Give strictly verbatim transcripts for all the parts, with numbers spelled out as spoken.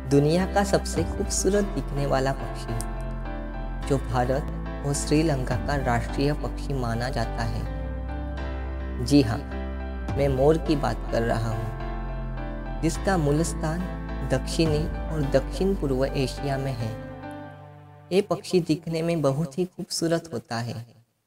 दुनिया का सबसे खूबसूरत दिखने वाला पक्षी जो भारत और श्रीलंका का राष्ट्रीय पक्षी माना जाता है। जी हाँ, मैं मोर की बात कर रहा हूँ, जिसका मूल स्थान दक्षिणी और दक्षिण पूर्व एशिया में है। ये पक्षी दिखने में बहुत ही खूबसूरत होता है।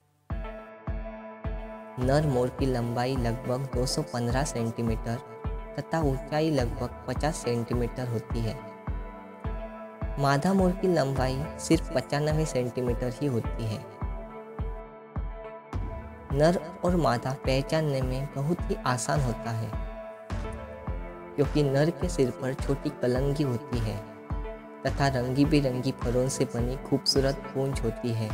नर मोर की लंबाई लगभग दो सौ पंद्रह सेंटीमीटर तथा ऊंचाई लगभग पचास सेंटीमीटर होती है। मादा मोर की लंबाई सिर्फ पचानवे सेंटीमीटर ही होती है। नर और मादा पहचानने में बहुत ही आसान होता है, क्योंकि नर के सिर पर छोटी कलंगी होती है तथा रंगी बिरंगी फरों से बनी खूबसूरत पूंछ होती है।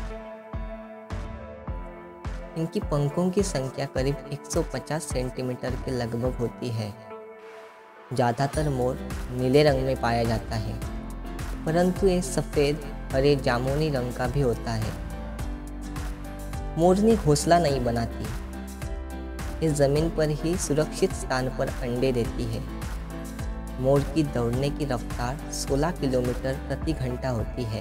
इनकी पंखों की संख्या करीब एक सौ पचास सेंटीमीटर के लगभग होती है। ज़्यादातर मोर नीले रंग में पाया जाता है, परंतु ये सफ़ेद, हरे, जामुनी रंग का भी होता है। मोरनी घोंसला नहीं बनाती, ये ज़मीन पर ही सुरक्षित स्थान पर अंडे देती है। मोर की दौड़ने की रफ्तार सोलह किलोमीटर प्रति घंटा होती है।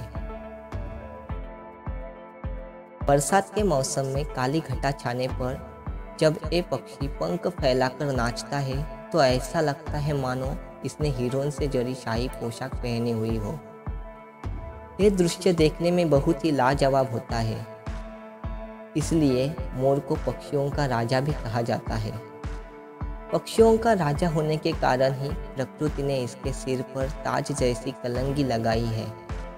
बरसात के मौसम में काली घटा छाने पर जब ये पक्षी पंख फैलाकर नाचता है तो ऐसा लगता है मानो इसने हिरोइन से जड़ी शाही पोशाक पहनी हुई हो। ये दृश्य देखने में बहुत ही लाजवाब होता है, इसलिए मोर को पक्षियों का राजा भी कहा जाता है। पक्षियों का राजा होने के कारण ही प्रकृति ने इसके सिर पर ताज जैसी कलंगी लगाई है।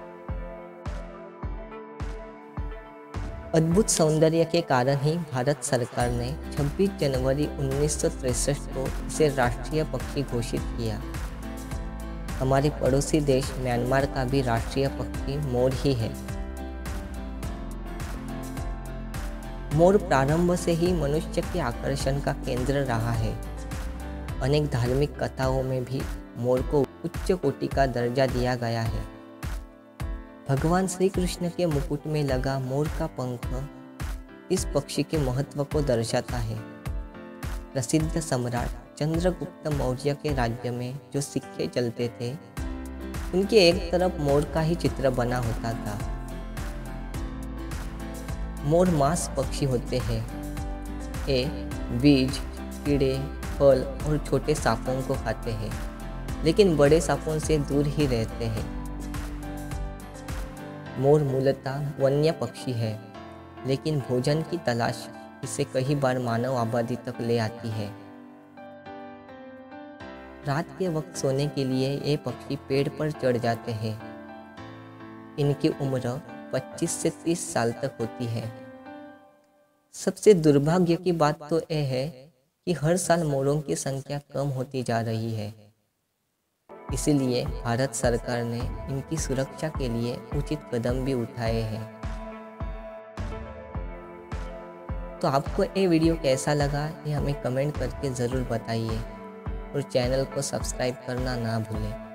अद्भुत सौंदर्य के कारण ही भारत सरकार ने छब्बीस जनवरी उन्नीस सौ तिरसठ को इसे राष्ट्रीय पक्षी घोषित किया। हमारे पड़ोसी देश म्यांमार का भी राष्ट्रीय पक्षी मोर ही है। मोर प्रारंभ से ही मनुष्य के आकर्षण का केंद्र रहा है। अनेक धार्मिक कथाओं में भी मोर को उच्च कोटि का दर्जा दिया गया है। भगवान श्री कृष्ण के मुकुट में लगा मोर का पंख इस पक्षी के महत्व को दर्शाता है। प्रसिद्ध सम्राट चंद्रगुप्त मौर्य के राज्य में जो सिक्के चलते थे, उनके एक तरफ मोर का ही चित्र बना होता था। मोर मांस पक्षी होते हैं। ये बीज, कीड़े, फल और छोटे सांपों को खाते हैं, लेकिन बड़े सांपों से दूर ही रहते हैं। मोर मूलतः वन्य पक्षी है, लेकिन भोजन की तलाश इसे कई बार मानव आबादी तक ले आती है। रात के वक्त सोने के लिए ये पक्षी पेड़ पर चढ़ जाते हैं। इनकी उम्र पच्चीस से तीस साल तक होती है। सबसे दुर्भाग्य की बात तो यह है कि हर साल मोरों की संख्या कम होती जा रही है। इसलिए भारत सरकार ने इनकी सुरक्षा के लिए उचित कदम भी उठाए हैं। तो आपको ये वीडियो कैसा लगा ये हमें कमेंट करके ज़रूर बताइए और चैनल को सब्सक्राइब करना ना भूलें।